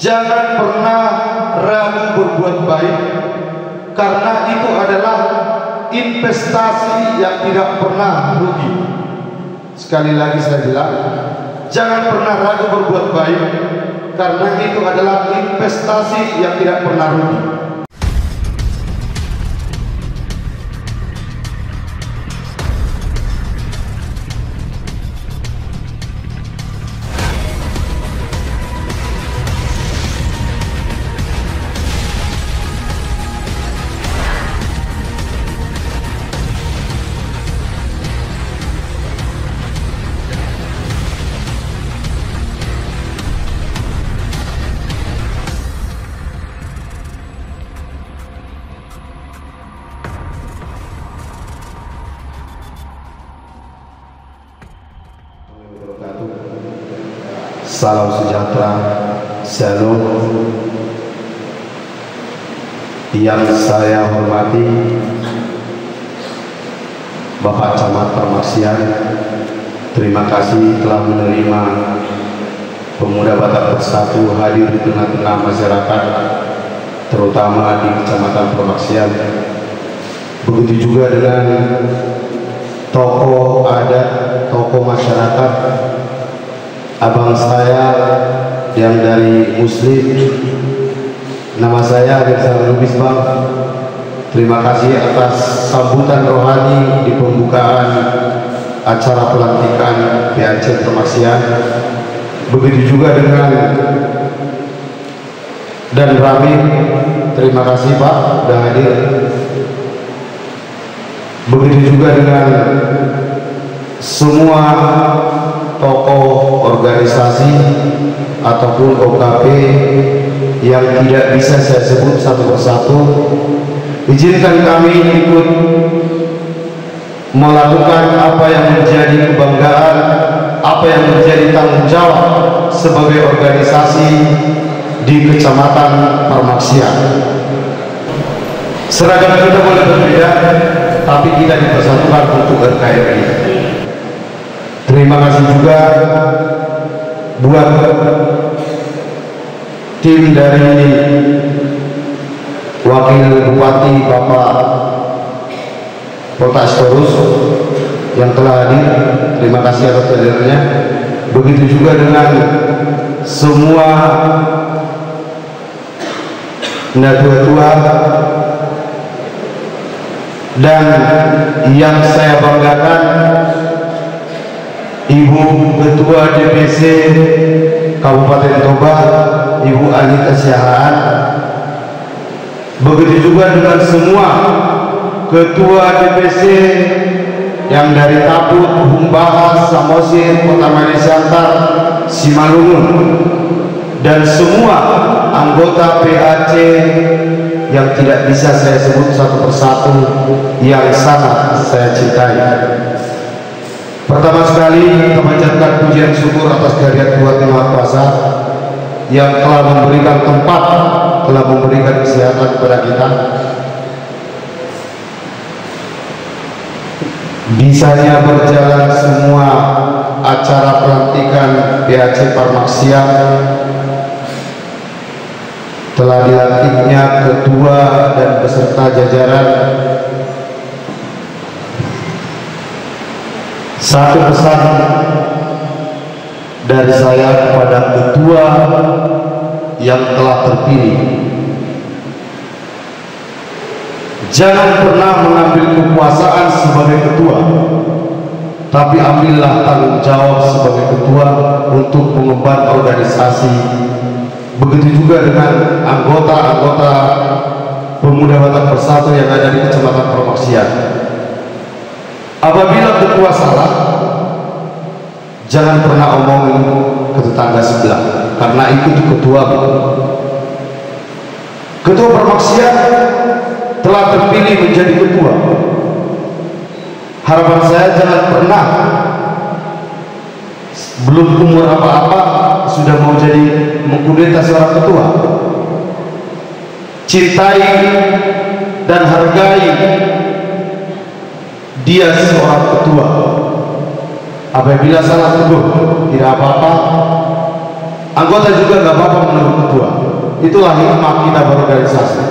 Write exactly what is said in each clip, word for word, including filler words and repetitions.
Jangan pernah ragu berbuat baik, karena itu adalah investasi yang tidak pernah rugi. Sekali lagi saya bilang, jangan pernah ragu berbuat baik, karena itu adalah investasi yang tidak pernah rugi. Salam sejahtera, shalom. Yang saya hormati Bapak Camat Parmaksian, terima kasih telah menerima pemuda Batak Bersatu hadir di tengah-tengah masyarakat, terutama di Kecamatan Parmaksian. Begitu juga dengan tokoh adat, tokoh masyarakat, abang saya yang dari Muslim, nama saya Rizal Lubis Bang. Terima kasih atas sambutan rohani di pembukaan acara pelantikan P A C Parmaksian. Begitu juga dengan dan Rami, terima kasih Pak sudah hadir. Begitu juga dengan semua tokoh organisasi ataupun O K P yang tidak bisa saya sebut satu persatu. Izinkan kami ikut melakukan apa yang menjadi kebanggaan, apa yang menjadi tanggung jawab sebagai organisasi di Kecamatan Parmaksian. Seragam kita boleh berbeda, tapi kita dipersatukan untuk N K R I. Terima kasih juga buat tim dari Wakil Bupati Bapak Kota Astorus yang telah hadir. Terima kasih atas hadirnya. Begitu juga dengan semua natua-tua dan yang saya banggakan, Ibu Ketua D P C Kabupaten Toba, Ibu Anita Syahaan. Begitu juga dengan semua Ketua D P C yang dari Taput, Humbahas, Samosir, Kota Manisyantar, Simalungun, dan semua anggota P A C yang tidak bisa saya sebut satu persatu, yang sangat saya cintai. Pertama sekali kita panjatkan pujian syukur atas kehadirat Tuhan Yang Maha Kuasa yang telah memberikan tempat, telah memberikan kesehatan kepada kita. Bisanya berjalan semua acara pelantikan P A C Parmaksian, telah dilantiknya ketua dan beserta jajaran. Satu pesan dari saya kepada ketua yang telah terpilih: jangan pernah mengambil kekuasaan sebagai ketua, tapi ambillah tanggung jawab sebagai ketua untuk mengemban organisasi. Begitu juga dengan anggota-anggota pemuda Batak Bersatu yang ada di Kecamatan Parmaksian. Apabila ketua salah, jangan pernah omongin ke tetangga sebelah, karena itu ketua. Ketua Parmaksian telah terpilih menjadi ketua. Harapan saya jangan pernah belum umur apa-apa sudah mau jadi mengkudeta seorang ketua. Cintai dan hargai dia seorang ketua. Apabila salah tegur, tidak apa-apa. Anggota juga nggak apa-apa menurut ketua. Itulah hikmah kita berorganisasi.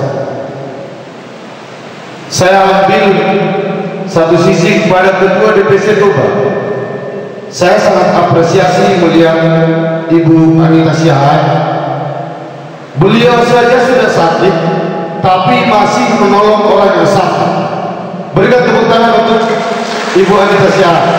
Saya ambil satu sisi kepada Ketua D P C Toba. Saya sangat apresiasi melihat Ibu Anita Syahai. Beliau saja sudah sakit, tapi masih menolong orang yang sakit. Berikan tepuk tangan untuk Ibu Anita Syahai.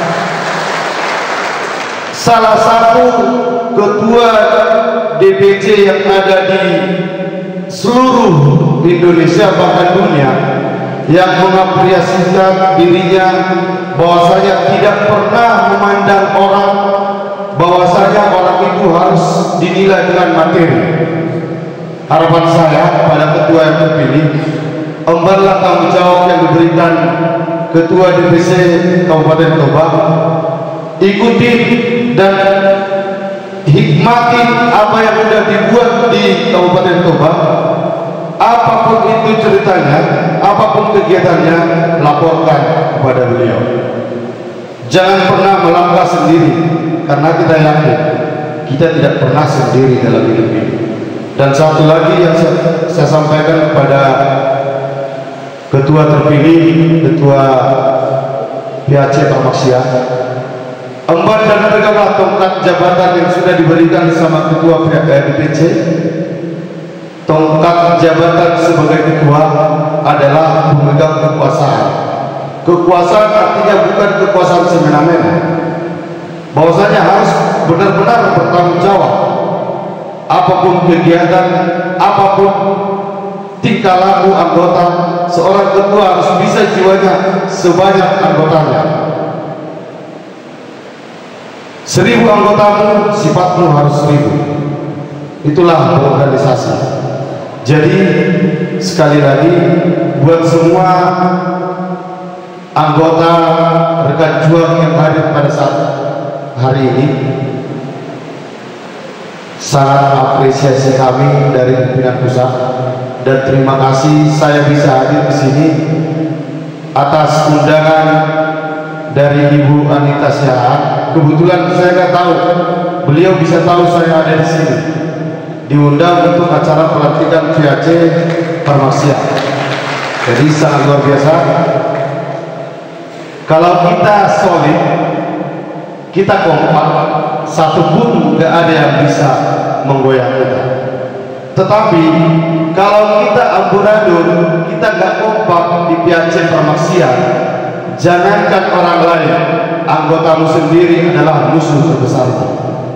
Salah satu ketua D P C yang ada di seluruh Indonesia bahkan dunia yang mengapresiasikan dirinya bahwasanya tidak pernah memandang orang, bahwasanya orang itu harus dinilai dengan materi. Harapan saya pada ketua yang terpilih, embanlah tanggung jawab yang diberikan Ketua D P C Kabupaten Toba, ikuti dan hikmati apa yang sudah dibuat di Kabupaten Toba. Apapun itu ceritanya, apapun kegiatannya, laporkan kepada beliau. Jangan pernah melangkah sendiri, karena kita yakin kita tidak pernah sendiri dalam hidup ini. Dan satu lagi yang saya, saya sampaikan kepada ketua terpilih, ketua P H C Parmaksia, emban dan tegaklah tongkat jabatan yang sudah diberikan sama ketua D P C. Tongkat jabatan sebagai ketua adalah pemegang kekuasaan. Kekuasaan artinya bukan kekuasaan semena-mena, bahwasanya harus benar-benar bertanggung jawab. Apapun kegiatan, apapun tingkah laku anggota, seorang ketua harus bisa jiwanya sebanyak anggotanya. Seribu anggotamu, sifatmu harus seribu. Itulah berorganisasi. Jadi sekali lagi buat semua anggota rekan juang yang hadir pada saat hari ini, sangat apresiasi kami dari pimpinan pusat dan terima kasih saya bisa hadir di sini atas undangan dari Ibu Anita Syahai. Kebetulan saya nggak tahu, beliau bisa tahu saya ada di sini, diundang untuk acara pelantikan P H C Parmaksia. Jadi sangat luar biasa. Kalau kita solid, kita kompak, satu pun nggak ada yang bisa menggoyang kita. Tetapi kalau kita amburadul, kita nggak kompak di P H C Parmaksia, jangankan orang lain, anggotamu sendiri adalah musuh terbesarmu.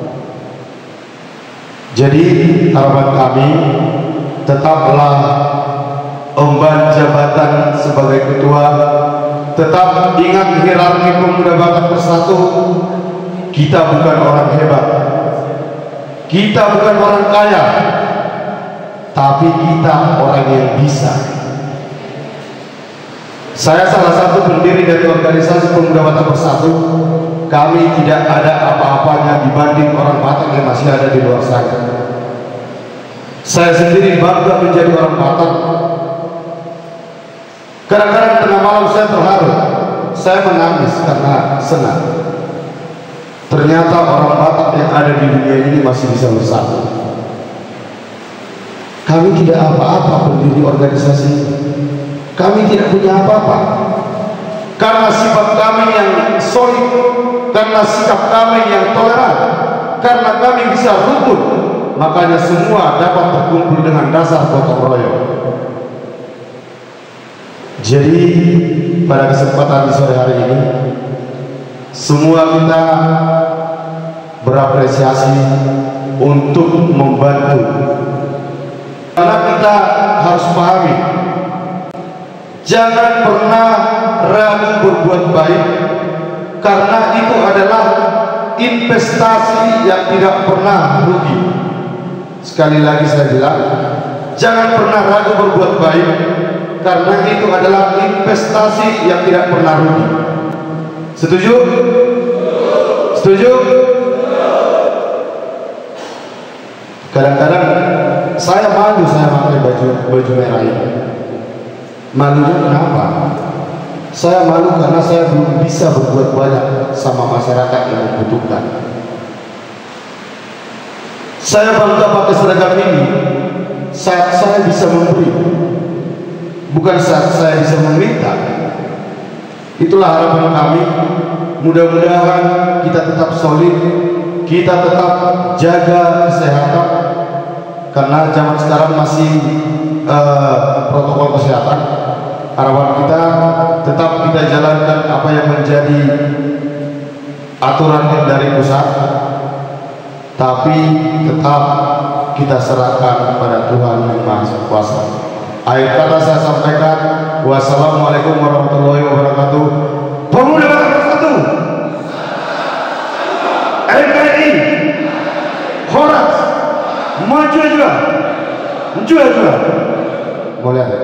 Jadi harapan kami, tetaplah emban jabatan sebagai ketua, tetap ingat hierarki pemuda Batak Bersatu. Kita bukan orang hebat, kita bukan orang kaya, tapi kita orang yang bisa. Saya salah satu pendiri dari organisasi pemuda Batak Bersatu. Kami tidak ada apa-apanya dibanding orang Batak yang masih ada di luar sana. Saya sendiri bangga menjadi orang Batak. Kadang-kadang tengah malam saya terharu, saya menangis karena senang. Ternyata orang Batak yang ada di dunia ini masih bisa bersatu. Kami tidak apa-apa pendiri organisasi. Kami tidak punya apa-apa. Karena sifat kami yang solid, karena sikap kami yang toleran, karena kami bisa rukun, makanya semua dapat berkumpul dengan dasar gotong royong. Jadi pada kesempatan di sore hari ini, semua kita berapresiasi untuk membantu, karena kita harus pahami, jangan pernah ragu berbuat baik, karena itu adalah investasi yang tidak pernah rugi. Sekali lagi saya bilang, jangan pernah ragu berbuat baik, karena itu adalah investasi yang tidak pernah rugi. Setuju? Setuju? Kadang-kadang saya malu saya pakai baju baju merah ini. Malunya kenapa? Saya malu karena saya belum bisa berbuat banyak sama masyarakat yang membutuhkan. Saya bangga pakai seragam ini saat saya bisa memberi, bukan saat saya bisa meminta. Itulah harapan kami. Mudah-mudahan kita tetap solid, kita tetap jaga kesehatan, karena zaman sekarang masih uh, protokol kesehatan. Harapan kita tetap kita jalankan apa yang menjadi aturan dari pusat, tapi tetap kita serahkan kepada Tuhan yang Maha Kuasa. Akhir kata saya sampaikan, wassalamualaikum warahmatullahi wabarakatuh. Pemuda bersatu, N K R I, Horas, maju juga, maju juga. Boleh.